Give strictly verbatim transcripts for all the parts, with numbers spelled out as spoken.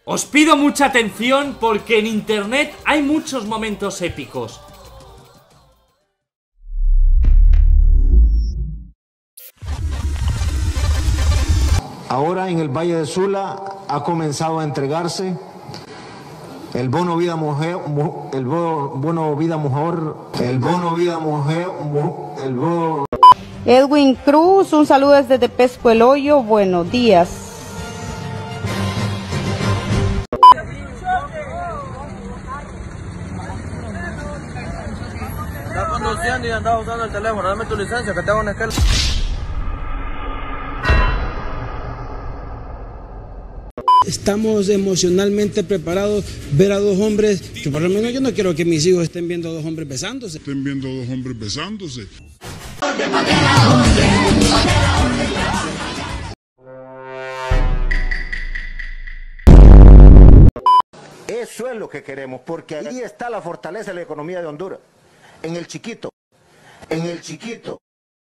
Os pido mucha atención porque en internet hay muchos momentos épicos. Ahora en el Valle de Sula ha comenzado a entregarse el bono vida mujer, el bono, bono vida mujer, el bono vida mujer, el bono... Edwin Cruz, un saludo desde Pesco el Hoyo, buenos días. Está conduciendo y andaba usando el teléfono, dame tu licencia que te hago un esquema. Estamos emocionalmente preparados ver a dos hombres, que por lo menos yo no quiero que mis hijos estén viendo a dos hombres besándose. Estén viendo a dos hombres besándose. Eso es lo que queremos, porque ahí está la fortaleza de la economía de Honduras. En el chiquito, en el chiquito.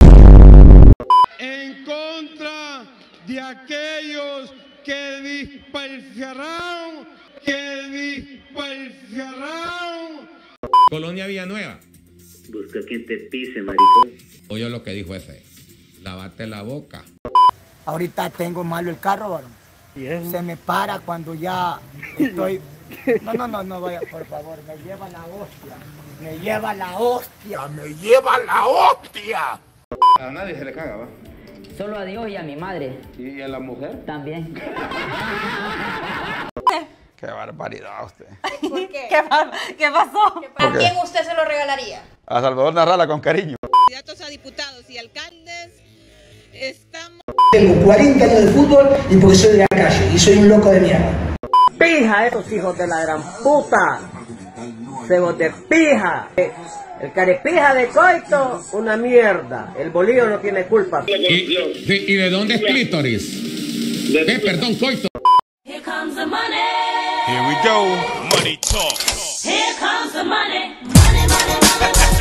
En contra de aquellos que desperdiciaron, que desperdiciaron. Colonia Villanueva. Busca quien te pise, maricón. Oye lo que dijo ese. Lávate la boca. Ahorita tengo malo el carro, varón. Se me para cuando ya estoy... No, no, no, no vaya, por favor. Me lleva la hostia. Me lleva la hostia. Me lleva la hostia. A nadie se le caga, ¿va? Solo a Dios y a mi madre. ¿Y a la mujer? También. Qué barbaridad usted. ¿Por qué? ¿Qué, ¿Qué pasó? ¿A quién usted se lo regalaría? A Salvador Narrala con cariño. Candidatos a diputados y alcaldes, estamos... Tengo cuarenta años de fútbol y porque soy de la calle y soy un loco de mierda. Pija esos hijos de la gran puta. Cebos de pija. El carepija de coito, una mierda. El bolillo no tiene culpa. ¿Y, y, y de dónde es clítoris? ¿Qué? Perdón, coito. Here comes the money. Here we go. Money talk. Here comes the money. Money, money, money, money.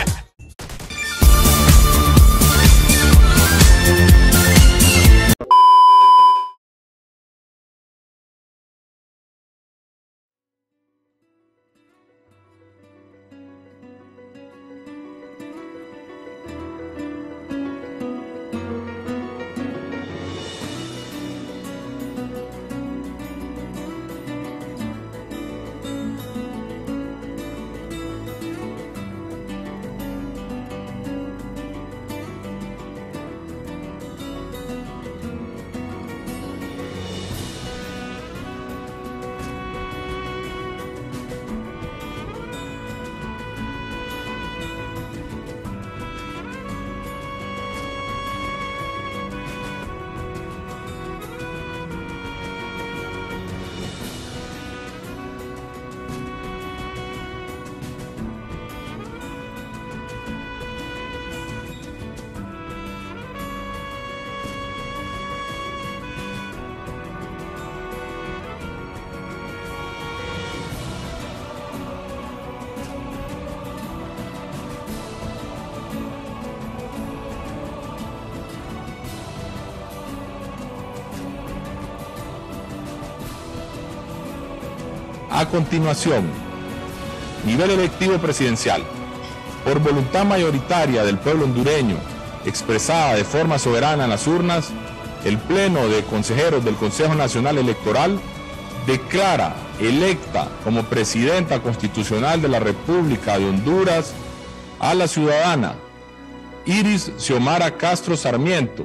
A continuación, nivel electivo presidencial. Por voluntad mayoritaria del pueblo hondureño, expresada de forma soberana en las urnas, el Pleno de Consejeros del Consejo Nacional Electoral declara electa como presidenta constitucional de la República de Honduras a la ciudadana Iris Xiomara Castro Sarmiento.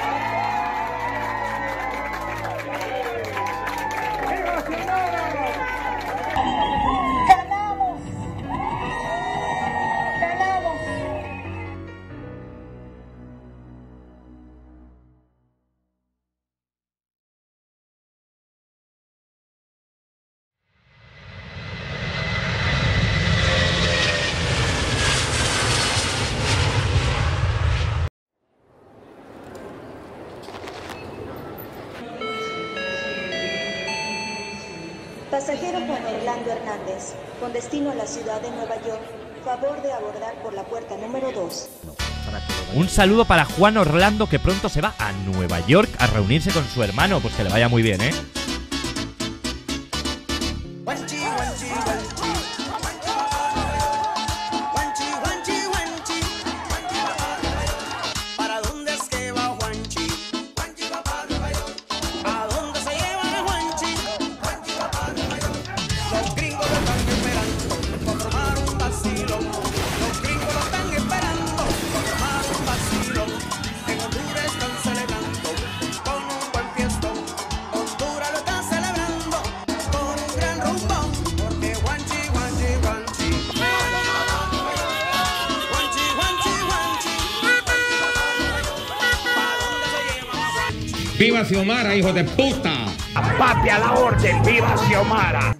Pasajero Juan Orlando Hernández, con destino a la ciudad de Nueva York, favor de abordar por la puerta número dos. Un saludo para Juan Orlando, que pronto se va a Nueva York a reunirse con su hermano. Pues que le vaya muy bien, ¿eh? ¡Viva Xiomara, hijo de puta! ¡Apate a la orden! ¡Viva Xiomara!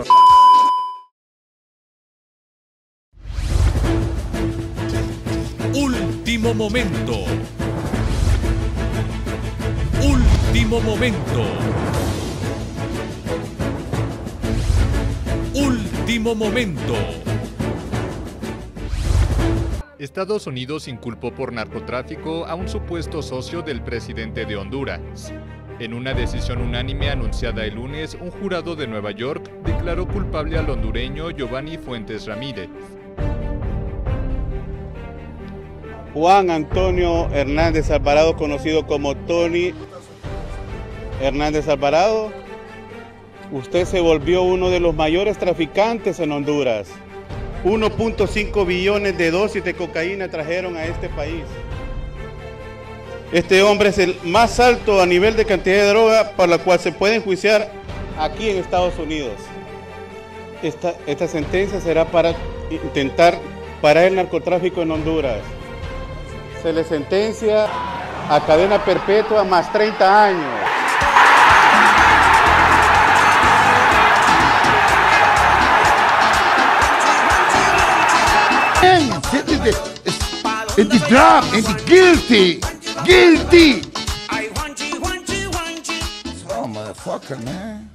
Último momento. Último momento. Último momento. Estados Unidos inculpó por narcotráfico a un supuesto socio del presidente de Honduras. En una decisión unánime anunciada el lunes, un jurado de Nueva York declaró culpable al hondureño Giovanni Fuentes Ramírez. Juan Antonio Hernández Alvarado, conocido como Tony Hernández Alvarado, usted se volvió uno de los mayores traficantes en Honduras. uno punto cinco billones de dosis de cocaína trajeron a este país. Este hombre es el más alto a nivel de cantidad de droga para la cual se puede enjuiciar aquí en Estados Unidos. Esta, esta sentencia será para intentar parar el narcotráfico en Honduras. Se le sentencia a cadena perpetua más treinta años. In the drop, in the guilty, guilty. Oh, motherfucker, man.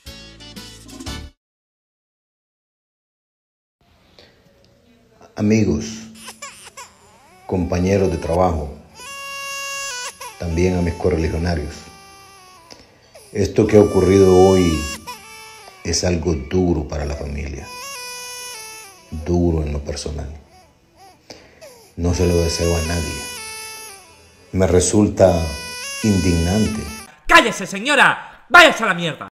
Amigos, compañeros de trabajo, también a mis correligionarios, esto que ha ocurrido hoy es algo duro para la familia, duro en lo personal. No se lo deseo a nadie. Me resulta indignante. ¡Cállese, señora! ¡Váyase a la mierda!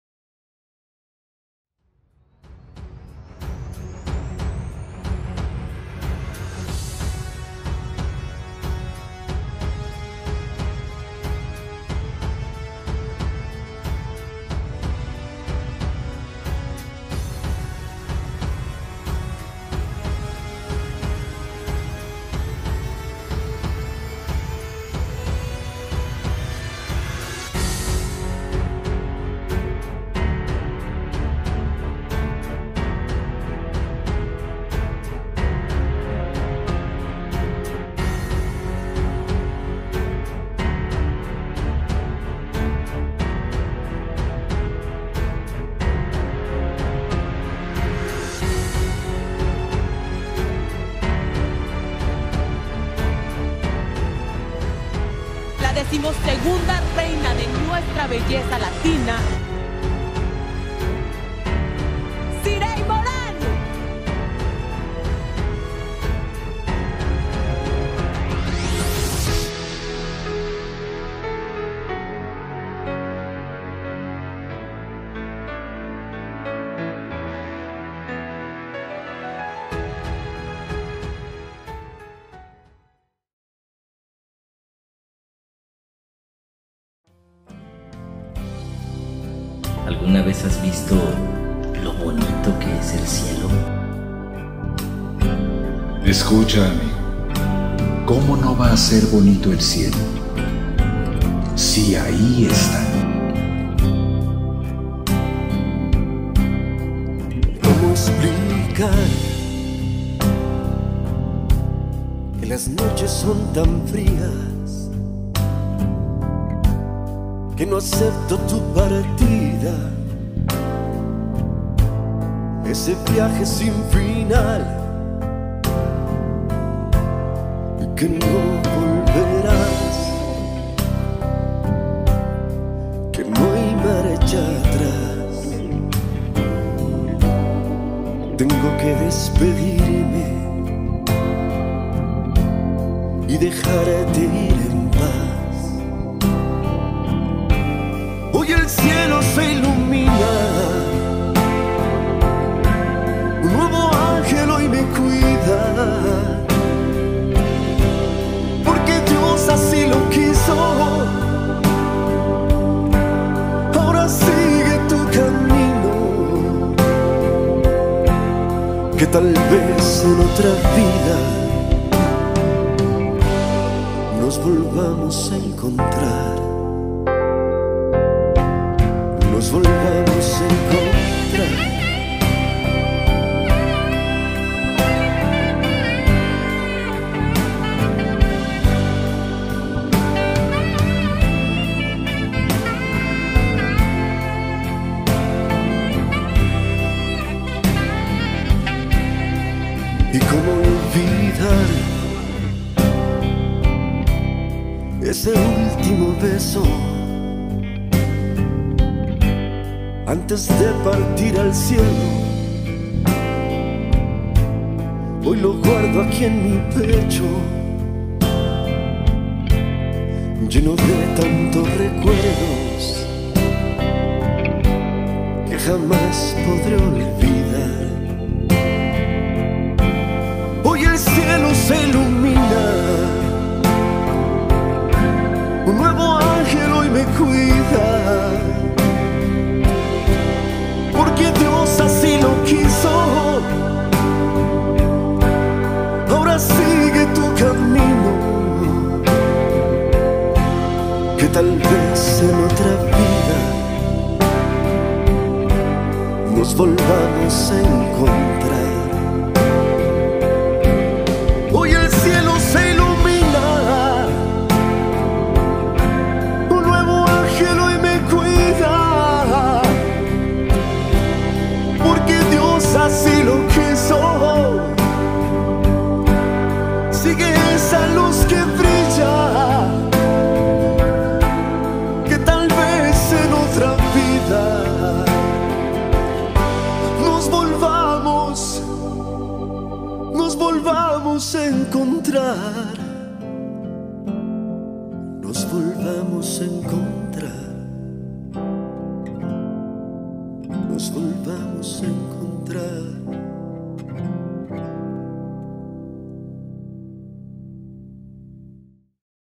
Decimosegunda reina de nuestra belleza latina, Sirey Morán. ¿Alguna vez has visto lo bonito que es el cielo? Escucha, amigo. ¿Cómo no va a ser bonito el cielo? Si ahí está. ¿Cómo explicar que las noches son tan frías? Que no acepto tu partida, ese viaje sin final, y que no volverás, que no hay marcha atrás. Tengo que despedirme y dejarte ir en paz. Hoy el cielo se ilumina, un nuevo ángel hoy me cuida, porque Dios así lo quiso. Ahora sigue tu camino, que tal vez en otra vida nos volvamos a encontrar. nos volvamos a encontrar. Y cómo olvidar ese último beso antes de partir al cielo. Hoy lo guardo aquí en mi pecho, lleno de tantos recuerdos que jamás podré olvidar. Hoy el cielo se ilumina, un nuevo ángel hoy me cuida, porque Dios así lo quiso. Ahora sigue tu camino, que tal vez en otra vida nos volvamos a encontrar. Hoy el cielo se ilumina, un nuevo ángel hoy me cuida, porque Dios así lo quiso. Sigue esa luz que brilla, que tal vez en otra vida nos volvamos Nos volvamos a encontrar, nos volvamos a encontrar, nos volvamos a encontrar.